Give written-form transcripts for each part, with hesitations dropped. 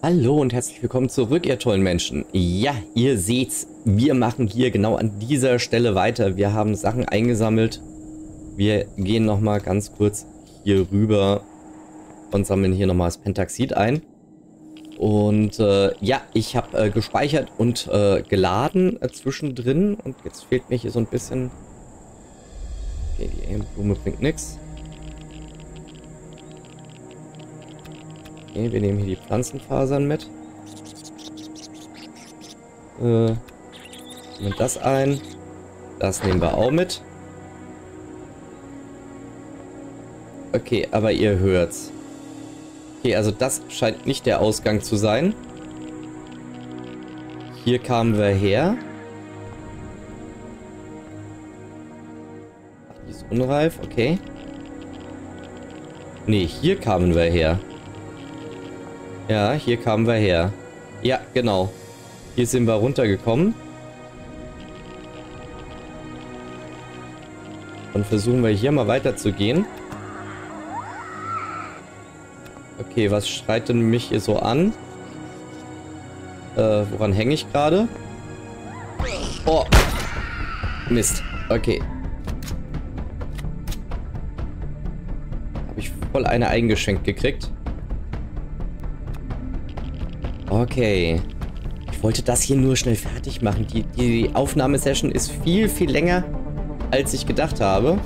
Hallo und herzlich willkommen zurück, ihr tollen Menschen. Ja, ihr seht's, wir machen hier genau an dieser Stelle weiter. Wir haben Sachen eingesammelt. Wir gehen nochmal ganz kurz hier rüber und sammeln hier nochmal das Pentaxid ein. Und ja, ich habe gespeichert und geladen zwischendrin. Und jetzt fehlt mir hier so ein bisschen... Okay, die Aimblume bringt nichts. Okay, wir nehmen hier die Pflanzenfasern mit. Nehmen das ein. Das nehmen wir auch mit. Okay, aber ihr hört's. Okay, also das scheint nicht der Ausgang zu sein. Hier kamen wir her. Ach, die ist unreif, okay. Nee, hier kamen wir her. Ja, hier kamen wir her. Ja, genau. Hier sind wir runtergekommen. Und versuchen wir hier mal weiter zu gehen. Okay, was schreit denn mich hier so an? Woran hänge ich gerade? Oh. Mist. Okay. Habe ich voll eine eingeschenkt gekriegt. Okay. Ich wollte das hier nur schnell fertig machen. Die Aufnahmesession ist viel, viel länger, als ich gedacht habe.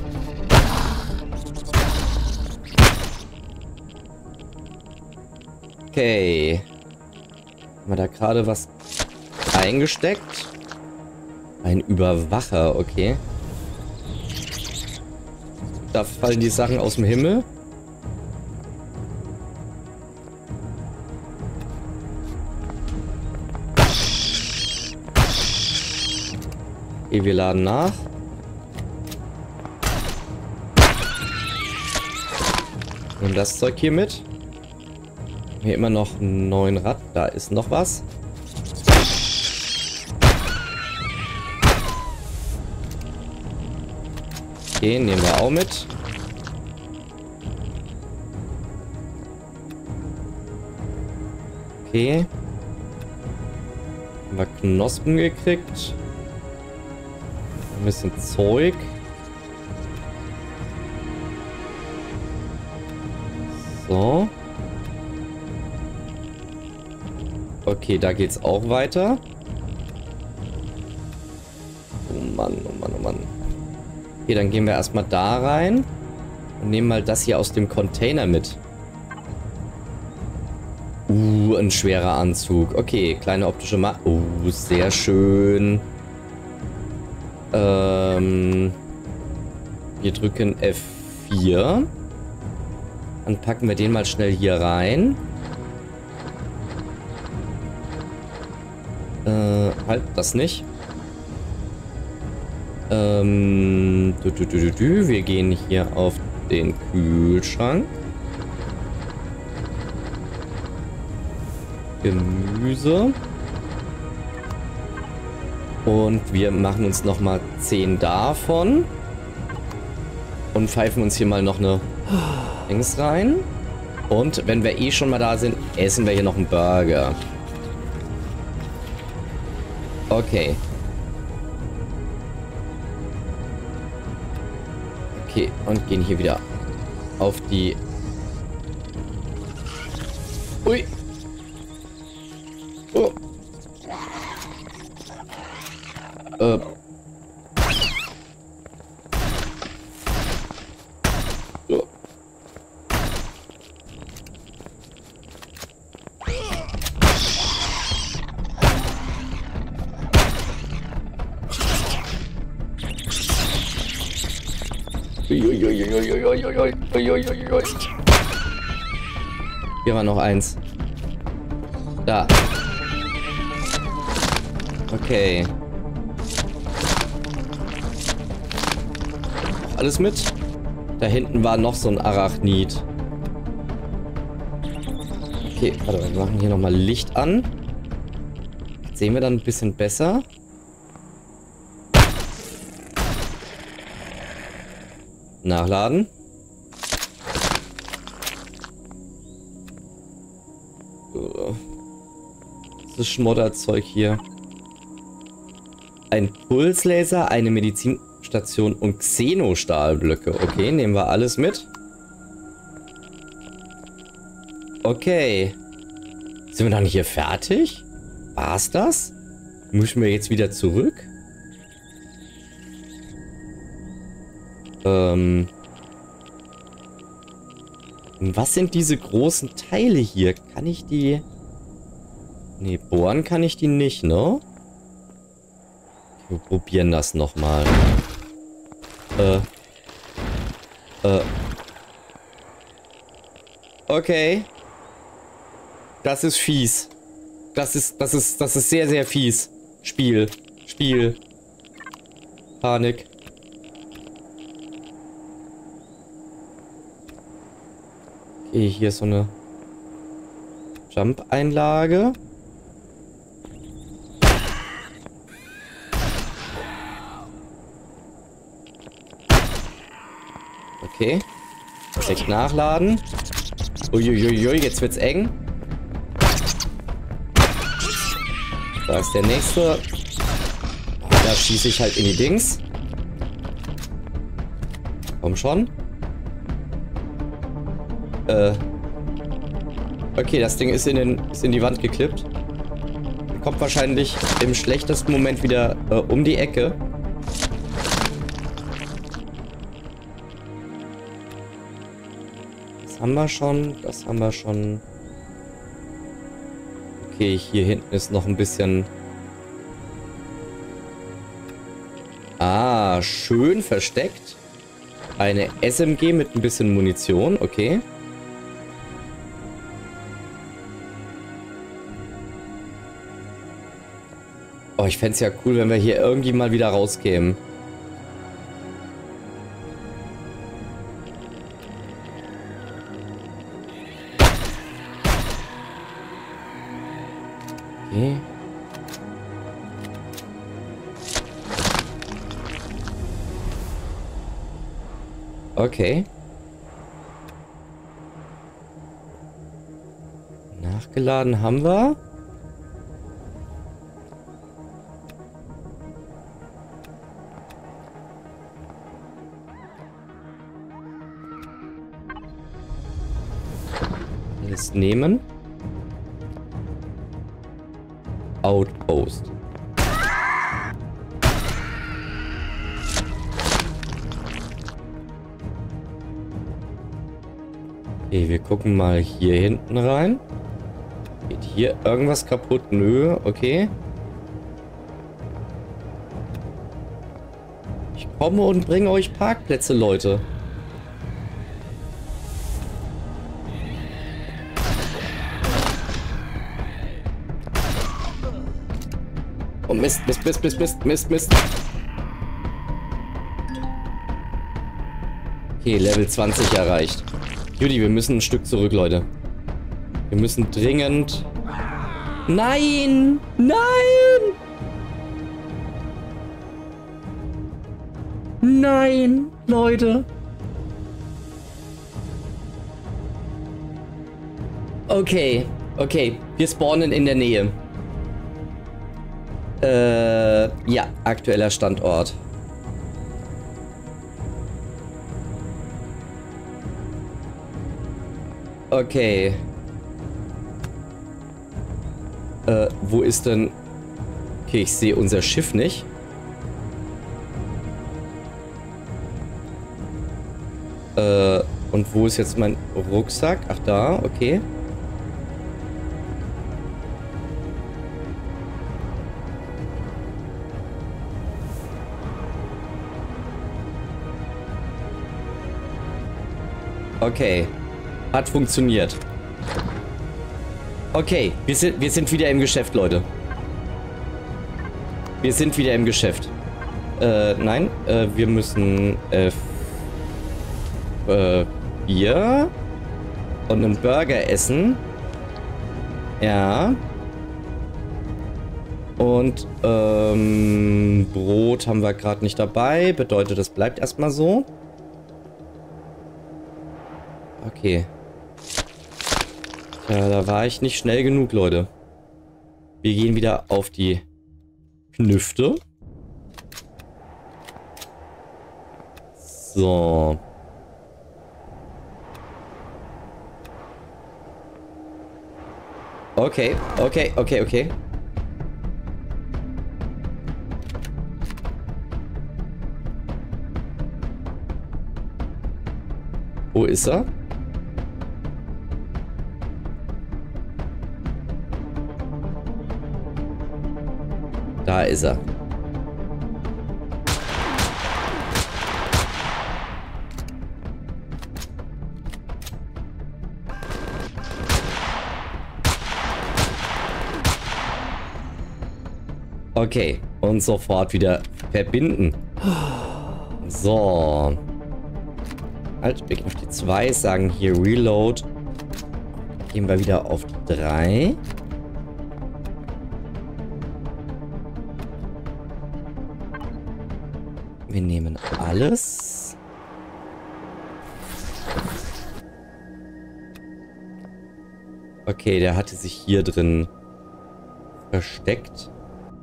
Okay. Haben wir da gerade was eingesteckt? Ein Überwacher, okay. Da fallen die Sachen aus dem Himmel. Okay, wir laden nach. Nehmen das Zeug hier mit. Hier immer noch ein 9 Rad. Da ist noch was. Okay, nehmen wir auch mit. Okay. Haben wir Knospen gekriegt. Ein bisschen Zeug. So. Okay, da geht's auch weiter. Oh Mann, oh Mann, oh Mann. Okay, dann gehen wir erstmal da rein. Und nehmen mal das hier aus dem Container mit. Ein schwerer Anzug. Okay, kleine optische sehr schön. Wir drücken F4. Dann packen wir den mal schnell hier rein. Halt, das nicht. Wir gehen hier auf den Kühlschrank. Gemüse. Und wir machen uns nochmal 10 davon. Und pfeifen uns hier mal noch eine Dings rein. Und wenn wir eh schon mal da sind, essen wir hier noch einen Burger. Okay. Okay, und gehen hier wieder auf die... Ui. Oh. So. Hier war noch eins. Da. Okay. Alles mit? Da hinten war noch so ein Arachnid. Okay, warte, wir machen hier nochmal Licht an. Jetzt sehen wir dann ein bisschen besser. Nachladen. das Schmodderzeug hier? Ein Pulslaser, eine Medizinstation und Xenostahlblöcke. Okay, nehmen wir alles mit. Okay. Sind wir noch nicht hier fertig? War's das? Müssen wir jetzt wieder zurück? Was sind diese großen Teile hier? Kann ich die... Nee, bohren kann ich die nicht, ne? Wir probieren das nochmal. Okay. Das ist fies. Das ist sehr, sehr fies. Spiel. Panik. Okay, hier ist so eine Jump-Einlage. Okay. Direkt nachladen. Uiuiui, jetzt wird's eng. Da ist der nächste. Da schieße ich halt in die Dings. Komm schon. Okay, das Ding ist in die Wand geklippt. Kommt wahrscheinlich im schlechtesten Moment wieder um die Ecke. Das haben wir schon. Das haben wir schon. Okay, hier hinten ist noch ein bisschen... Ah, schön versteckt. Eine SMG mit ein bisschen Munition, okay. Oh, ich fände es ja cool, wenn wir hier irgendwie mal wieder rauskämen. Okay. Okay. Nachgeladen haben wir. Alles nehmen. Outpost. Okay, wir gucken mal hier hinten rein. Geht hier irgendwas kaputt? Nö, okay. Ich komme und bringe euch Parkplätze, Leute. Oh Mist. Okay, Level 20 erreicht. Judy, wir müssen ein Stück zurück, Leute. Wir müssen dringend... Nein! Nein! Nein, Leute. Okay, wir spawnen in der Nähe. Ja, aktueller Standort. Okay. Wo ist denn... Okay, ich sehe unser Schiff nicht. Und wo ist jetzt mein Rucksack? Ach, da, okay. Okay. Hat funktioniert. Okay, wir sind wieder im Geschäft, Leute. Wir sind wieder im Geschäft. Nein, wir müssen Bier und einen Burger essen. Ja. Und Brot haben wir gerade nicht dabei. Bedeutet, das bleibt erstmal so. Okay. Ja, da war ich nicht schnell genug, Leute. Wir gehen wieder auf die Knüfte. So. Okay, okay, okay, okay. Wo ist er? Da ist er. Okay, und sofort wieder verbinden. So. Halt, wir gehen auf die 2, sagen hier Reload. Gehen wir wieder auf die 3. Wir nehmen alles. Okay, der hatte sich hier drin versteckt.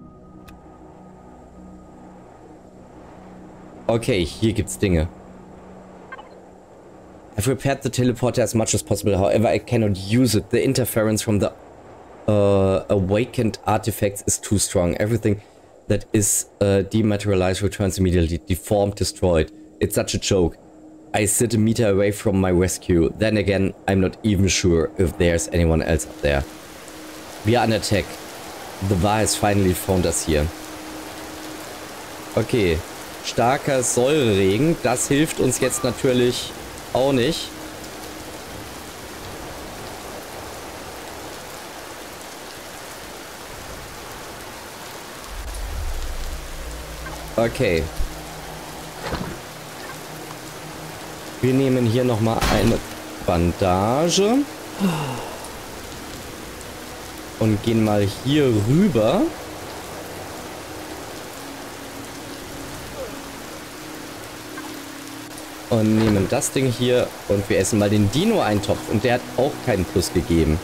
Okay, hier gibt's Dinge. I've repaired the teleporter as much as possible, however I cannot use it. The interference from the awakened artifacts is too strong. Everything that is dematerialized returns immediately, deformed, destroyed. It's such a joke. I sit a meter away from my rescue. Then again, I'm not even sure if there's anyone else up there. We are under attack. The VAR has finally found us here. Okay. Starker Säureregen. Das hilft uns jetzt natürlich auch nicht. Okay. Wir nehmen hier nochmal eine Bandage. Und gehen mal hier rüber. Und nehmen das Ding hier und wir essen mal den Dino-Eintopf. Und der hat auch keinen Plus gegeben.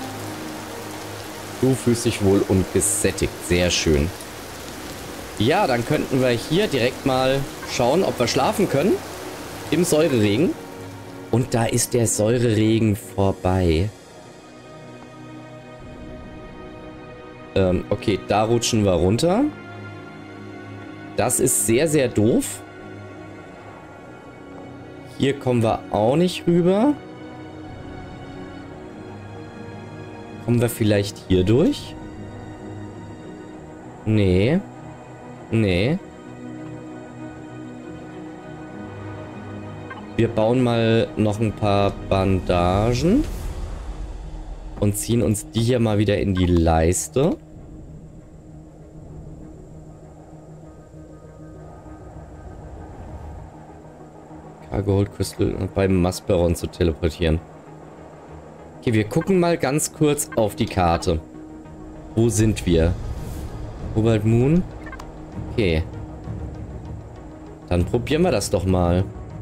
Du fühlst dich wohl ungesättigt. Sehr schön. Ja, dann könnten wir hier direkt mal schauen, ob wir schlafen können. Im Säureregen. Und da ist der Säureregen vorbei. Okay, da rutschen wir runter. Das ist sehr, sehr doof. Hier kommen wir auch nicht rüber. Kommen wir vielleicht hier durch? Nee. Nee. Wir bauen mal noch ein paar Bandagen. Und ziehen uns die hier mal wieder in die Leiste. Cargo Hold Crystal beim Masperon zu teleportieren. Okay, wir gucken mal ganz kurz auf die Karte. Wo sind wir? Cobalt Moon? Okay. Dann probieren wir das doch mal.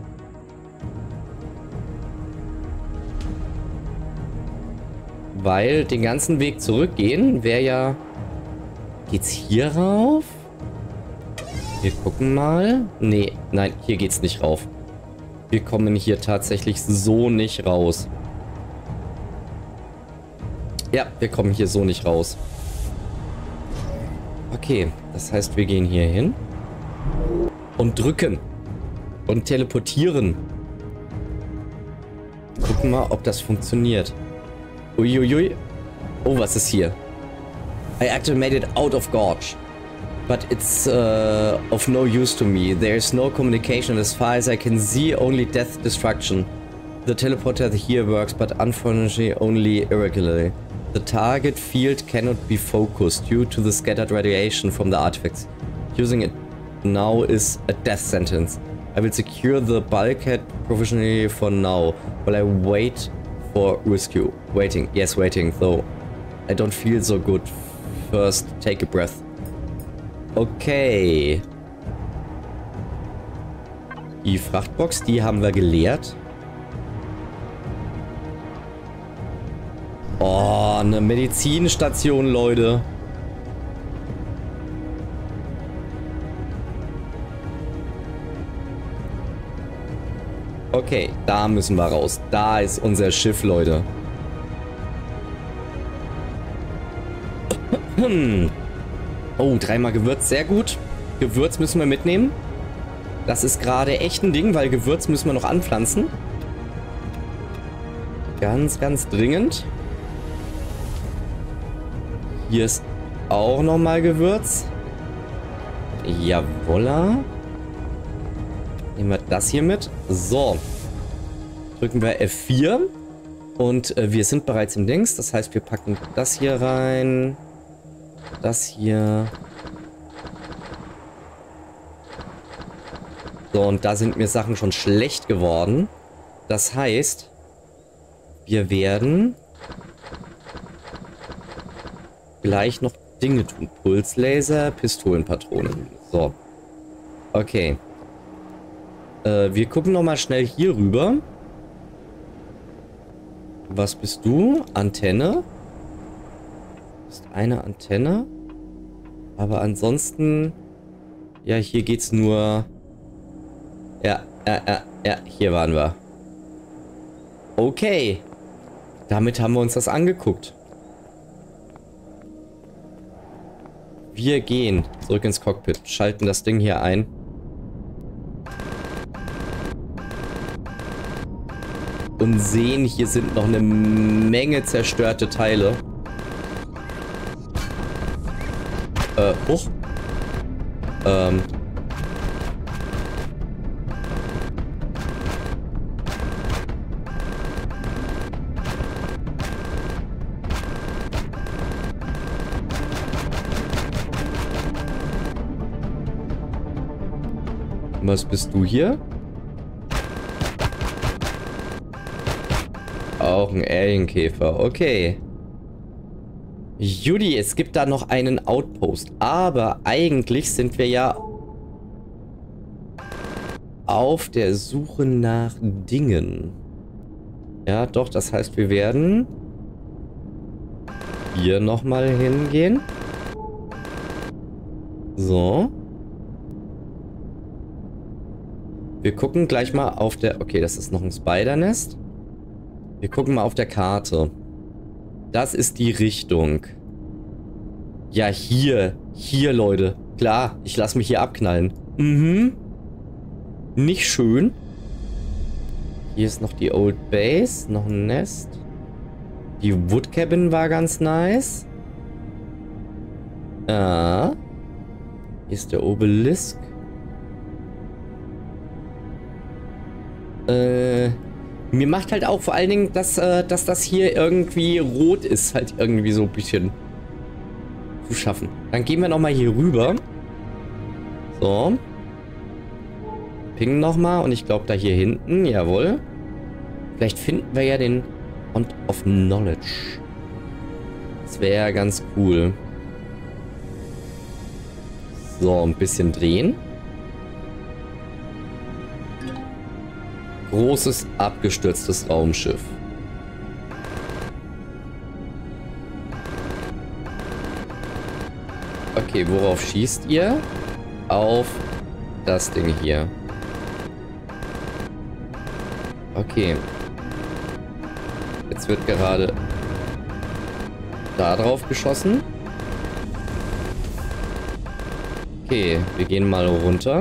Weil den ganzen Weg zurückgehen wäre ja... Geht's hier rauf? Wir gucken mal. Nee, nein, hier geht's nicht rauf. Wir kommen hier tatsächlich so nicht raus. Ja, wir kommen hier so nicht raus. Okay, das heißt, wir gehen hier hin. Und drücken. Und teleportieren. Gucken mal, ob das funktioniert. Uiuiui. Oh, was ist hier? I actually made it out of Gorge. But it's of no use to me. There's no communication as far as I can see, only death destruction. The teleporter here works, but unfortunately only irregularly. The target field cannot be focused due to the scattered radiation from the artifacts. Using it now is a death sentence. I will secure the bulkhead provisionally for now, while I wait for rescue. Waiting, yes, waiting, though. I don't feel so good. First, take a breath. Okay. Die Frachtbox, die haben wir geleert. Oh, eine Medizinstation, Leute. Okay, da müssen wir raus. Da ist unser Schiff, Leute. Oh, 3-mal Gewürz, sehr gut. Gewürz müssen wir mitnehmen. Das ist gerade echt ein Ding, weil Gewürz müssen wir noch anpflanzen. Ganz, ganz dringend. Hier ist auch nochmal Gewürz. Jawolla. Nehmen wir das hier mit. So. Drücken wir F4. Und wir sind bereits im Dings. Das heißt, wir packen das hier rein. Das hier. So, und da sind mir Sachen schon schlecht geworden. Das heißt, wir werden gleich noch Dinge tun. Pulslaser, Pistolenpatronen. So. Okay. Wir gucken nochmal schnell hier rüber. Was bist du? Antenne. Ist eine Antenne. Aber ansonsten... Ja, hier geht's nur... Ja, hier waren wir. Okay. Damit haben wir uns das angeguckt. Wir gehen zurück ins Cockpit, schalten das Ding hier ein. Und sehen, hier sind noch eine Menge zerstörte Teile. Hoch. Was bist du hier? Auch ein Alienkäfer, okay. Judy, es gibt da noch einen Outpost. Aber eigentlich sind wir ja auf der Suche nach Dingen. Ja, doch, das heißt, wir werden hier nochmal hingehen. So. Wir gucken gleich mal auf der... Okay, das ist noch ein Spider-Nest. Wir gucken mal auf der Karte. Das ist die Richtung. Ja, hier. Hier, Leute. Klar, ich lasse mich hier abknallen. Mhm. Nicht schön. Hier ist noch die Old Base. Noch ein Nest. Die Wood Cabin war ganz nice. Ah. Hier ist der Obelisk. Mir macht halt auch vor allen Dingen, dass das hier irgendwie rot ist, halt irgendwie so ein bisschen zu schaffen. Dann gehen wir nochmal hier rüber. So. Pingen nochmal und ich glaube da hier hinten, jawohl. Vielleicht finden wir ja den Font of Knowledge. Das wäre ja ganz cool. So, ein bisschen drehen. Großes, abgestürztes Raumschiff. Okay, worauf schießt ihr? Auf das Ding hier. Okay. Jetzt wird gerade da drauf geschossen. Okay, wir gehen mal runter.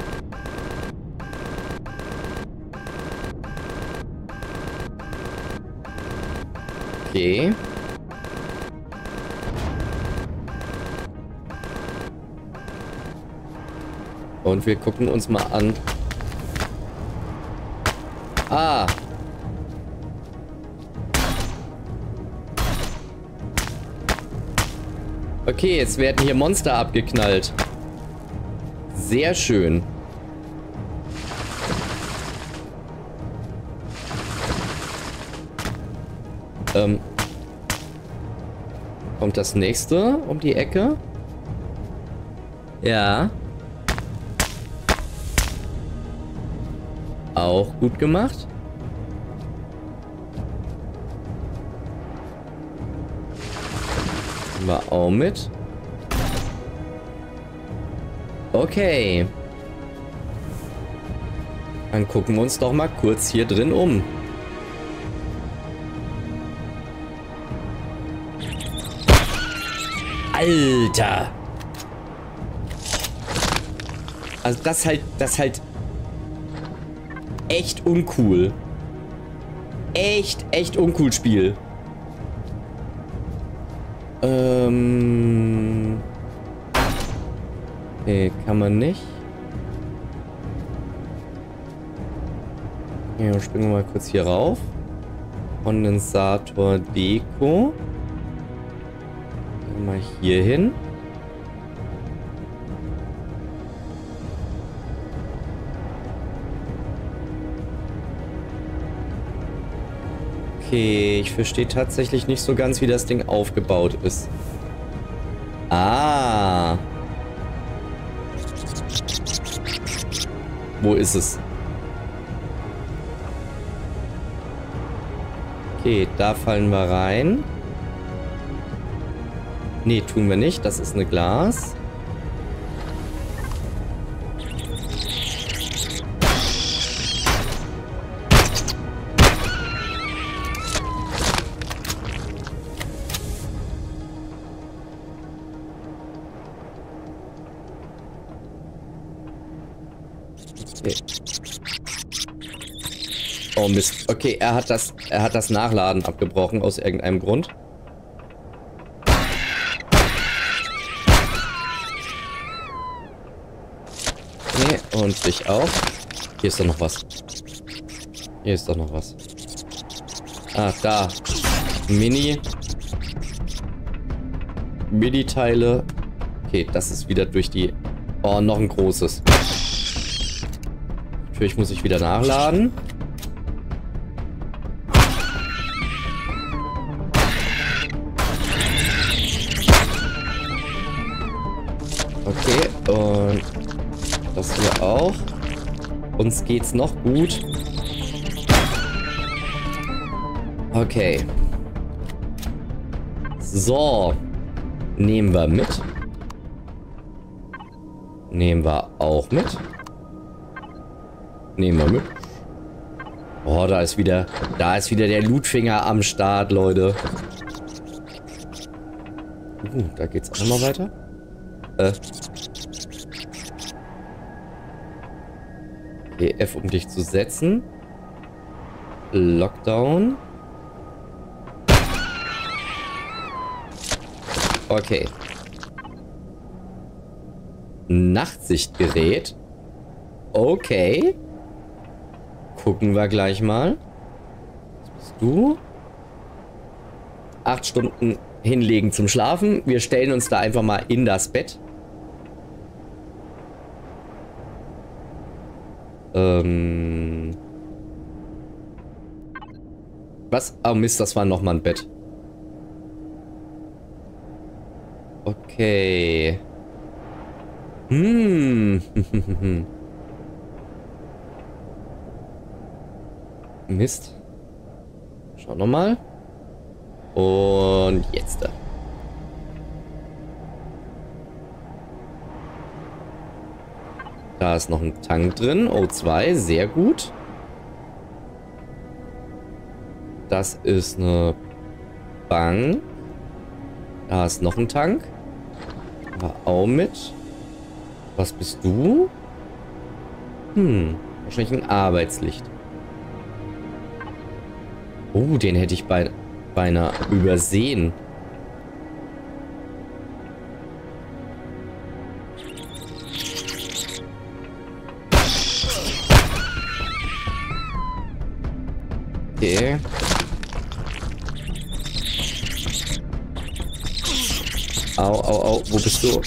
Okay. Und wir gucken uns mal an. Ah. Okay, jetzt werden hier Monster abgeknallt. Sehr schön. Kommt das nächste um die Ecke? Ja. Auch gut gemacht. War auch mit. Okay. Dann gucken wir uns doch mal kurz hier drin um. Alter! Also das halt echt uncool. Echt uncool Spiel. Okay, kann man nicht. Ja, springen wir mal kurz hier rauf. Kondensator Deko. Gehen wir mal hier hin. Okay, ich verstehe tatsächlich nicht so ganz, wie das Ding aufgebaut ist. Ah. Wo ist es? Okay, da fallen wir rein. Nee, tun wir nicht. Das ist eine Glas. Okay. Oh Mist. Okay, er hat das Nachladen abgebrochen aus irgendeinem Grund. Nee, und dich auch. Hier ist doch noch was. Hier ist doch noch was. Ah, da. Mini-Teile. Okay, das ist wieder durch die... Oh, noch ein großes. Natürlich muss ich wieder nachladen. Okay, und das hier auch. Uns geht's noch gut. Okay. So. Nehmen wir mit. Nehmen wir auch mit. Nehmen wir mit. Oh, da ist wieder der Lootfinger am Start, Leute. Da geht's auch nochmal weiter. Okay, F, um dich zu setzen. Lockdown. Okay. Nachtsichtgerät. Okay. Gucken wir gleich mal. Was bist du? 8 Stunden hinlegen zum Schlafen. Wir stellen uns da einfach mal in das Bett. Was? Oh Mist, das war nochmal ein Bett. Okay. Mist. Schau nochmal. Und jetzt. Da ist noch ein Tank drin. O2, sehr gut. Das ist eine Bank. Da ist noch ein Tank. War auch mit. Was bist du? Wahrscheinlich ein Arbeitslicht. Oh, den hätte ich beinahe übersehen. Okay. Au, wo bist du?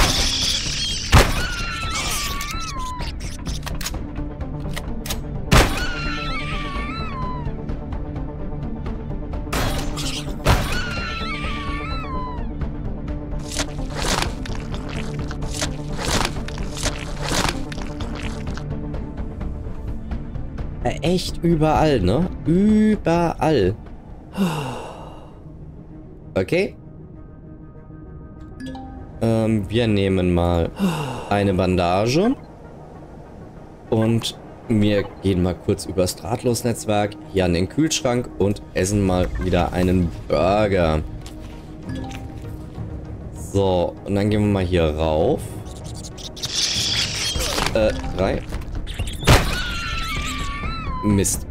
Echt überall, ne? Überall. Okay. Wir nehmen mal eine Bandage. Und Wir gehen mal kurz übers Drahtlosnetzwerk hier an den Kühlschrank und essen mal wieder einen Burger. So, und dann gehen wir mal hier rauf. 3. Mist.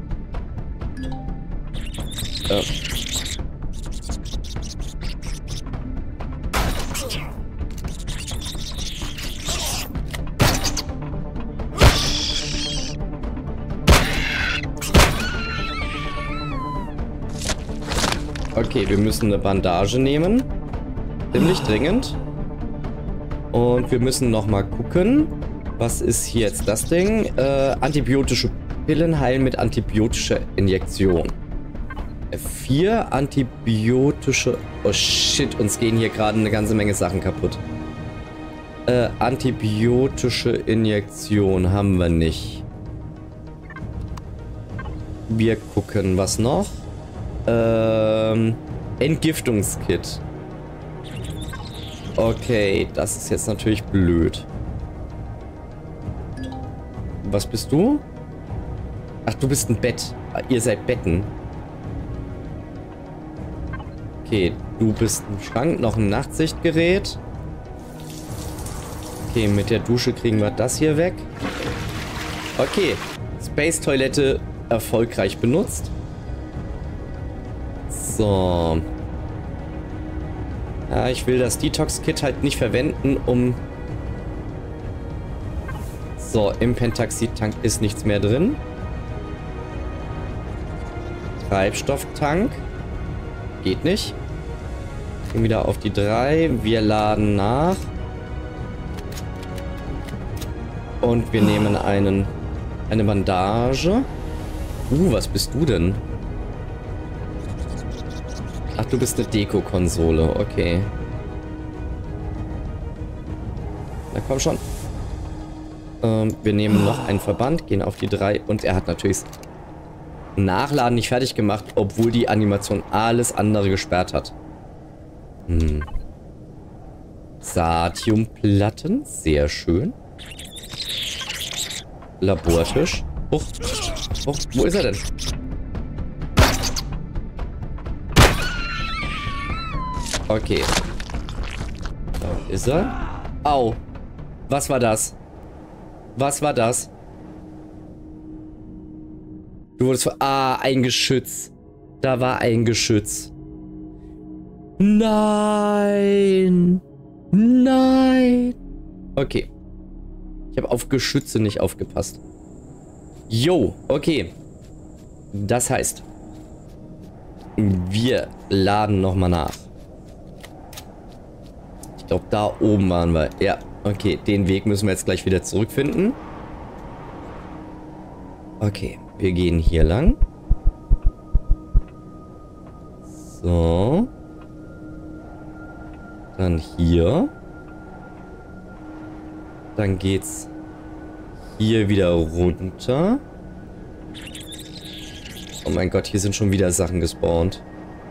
Okay, wir müssen eine Bandage nehmen. Ziemlich dringend. Und wir müssen nochmal gucken. Was ist hier jetzt das Ding? Antibiotische Pillen heilen mit antibiotischer Injektion. 4 antibiotische... Oh shit, uns gehen hier gerade eine ganze Menge Sachen kaputt. Antibiotische Injektion haben wir nicht. Wir gucken, was noch? Entgiftungskit. Okay, das ist jetzt natürlich blöd. Was bist du? Ach, du bist ein Bett. Ihr seid Betten. Okay, du bist ein Schrank, noch ein Nachtsichtgerät. Okay, mit der Dusche kriegen wir das hier weg. Okay, Space-Toilette erfolgreich benutzt. So. Ja, ich will das Detox-Kit halt nicht verwenden, um... So, im Pentaxid-Tank ist nichts mehr drin. Treibstofftank. Geht nicht. Gehen wieder auf die 3. Wir laden nach. Und wir nehmen eine Bandage. Was bist du denn? Ach, du bist eine Deko-Konsole. Okay. Na komm schon. Wir nehmen noch einen Verband, gehen auf die 3 und er hat natürlich Nachladen nicht fertig gemacht, obwohl die Animation alles andere gesperrt hat. Satiumplatten, sehr schön. Labortisch. Wo ist er denn? Okay. Da ist er. Au. Was war das? Was war das? Du wurdest... ein Geschütz. Da war ein Geschütz. Nein. Nein. Okay. Ich habe auf Geschütze nicht aufgepasst. Jo, okay. Das heißt, wir laden nochmal nach. Ich glaube, da oben waren wir. Ja, okay. Den Weg müssen wir jetzt gleich wieder zurückfinden. Okay, wir gehen hier lang. So. Dann hier. Dann geht's hier wieder runter. Oh mein Gott, hier sind schon wieder Sachen gespawnt.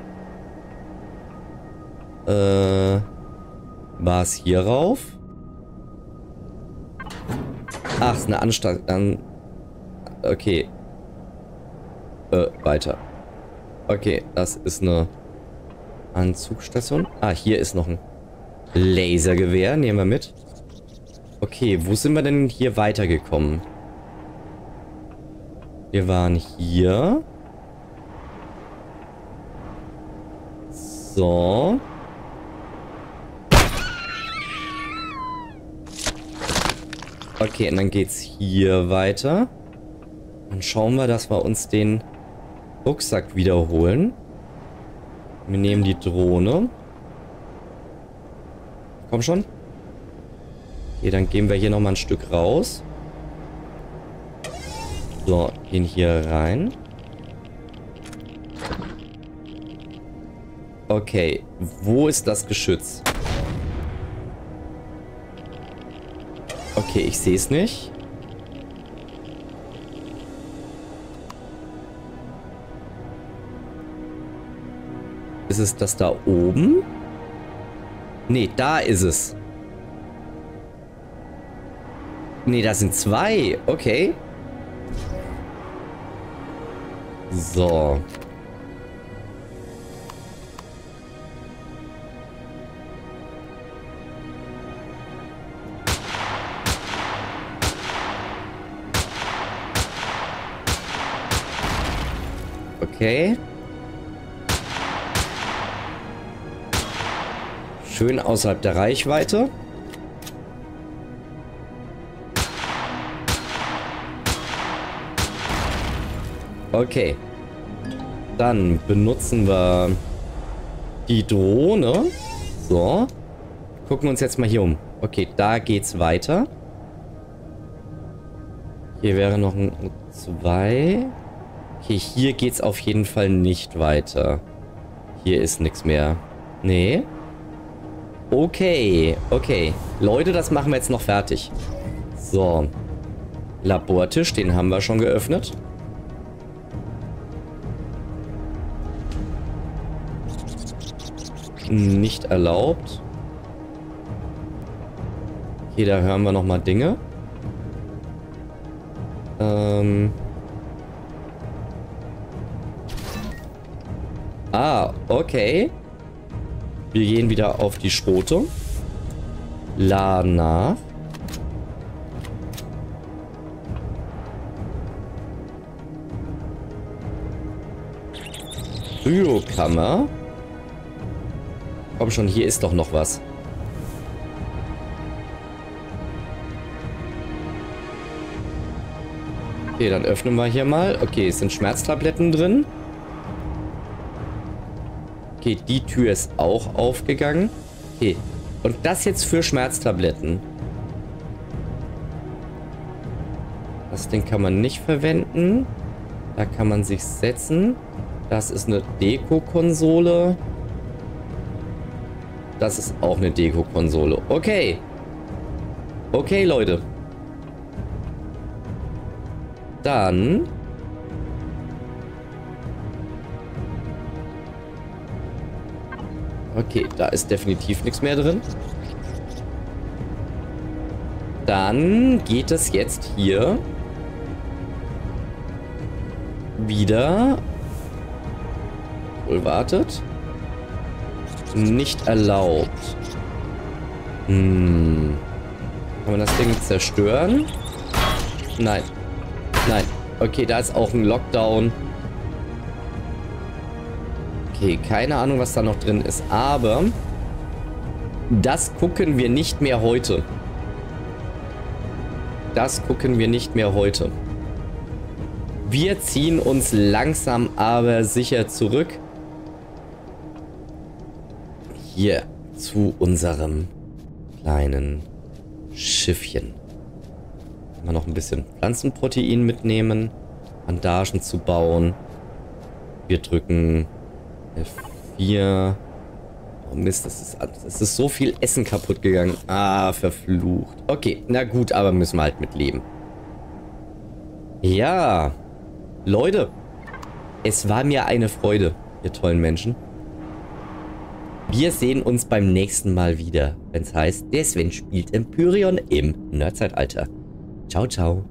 War es hier rauf? Ach, ist eine Anstalt. Dann. Okay. Weiter. Okay, das ist eine Anzugsstation. Ah, hier ist noch ein Lasergewehr. Nehmen wir mit. Okay, wo sind wir denn hier weitergekommen? Wir waren hier. So. Okay, und dann geht's hier weiter. Dann schauen wir, dass wir uns den Rucksack wiederholen. Wir nehmen die Drohne. Komm schon. Okay, dann gehen wir hier nochmal ein Stück raus. So, gehen hier rein. Okay, wo ist das Geschütz? Okay, ich sehe es nicht. Ist es das da oben? Nee, da ist es. Nee, da sind zwei. Okay. So. Okay. Schön außerhalb der Reichweite. Okay. Dann benutzen wir die Drohne. So. Gucken wir uns jetzt mal hier um. Okay, da geht's weiter. Hier wäre noch ein O2. Okay, hier geht's auf jeden Fall nicht weiter. Hier ist nichts mehr. Nee. Okay, okay. Leute, das machen wir jetzt noch fertig. So. Labortisch, den haben wir schon geöffnet. Nicht erlaubt. Okay, da hören wir nochmal Dinge. Ah, okay. Wir gehen wieder auf die Schrote. Laden nach. Kryokammer. Komm schon, hier ist doch noch was. Okay, dann öffnen wir hier mal. Okay, es sind Schmerztabletten drin. Okay, die Tür ist auch aufgegangen. Okay, und das jetzt für Schmerztabletten. Das Ding kann man nicht verwenden. Da kann man sich setzen. Das ist eine Deko-Konsole. Das ist auch eine Deko-Konsole. Okay. Okay, Leute. Dann... Okay, da ist definitiv nichts mehr drin. Dann geht es jetzt hier wieder... Wohl, wartet. Nicht erlaubt. Kann man das Ding zerstören? Nein. Nein. Okay, da ist auch ein Lockdown. Okay, keine Ahnung, was da noch drin ist. Aber das gucken wir nicht mehr heute. Das gucken wir nicht mehr heute. Wir ziehen uns langsam aber sicher zurück. Hier zu unserem kleinen Schiffchen. Können wir noch ein bisschen Pflanzenprotein mitnehmen. Bandagen zu bauen. Wir drücken F4. Oh Mist, es ist so viel Essen kaputt gegangen. Ah, verflucht. Okay, na gut, aber müssen wir halt mit leben. Ja, Leute, es war mir eine Freude, ihr tollen Menschen. Wir sehen uns beim nächsten Mal wieder, wenn es heißt, der Sven spielt Empyrion im Nerdzeitalter. Ciao, ciao.